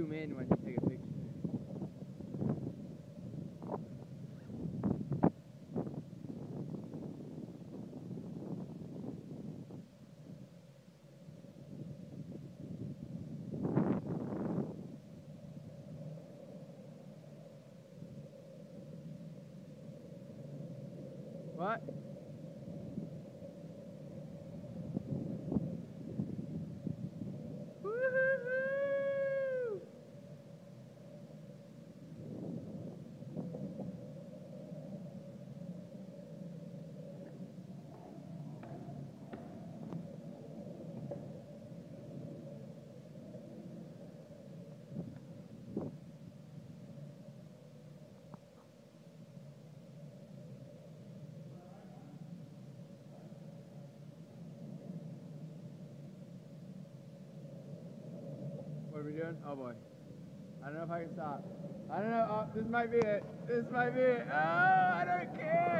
zoom in when you take a picture. What? Woo-hoo-hoo! What are we doing? Oh boy. I don't know if I can stop. I don't know. Oh, this might be it. This might be it. Oh, I don't care.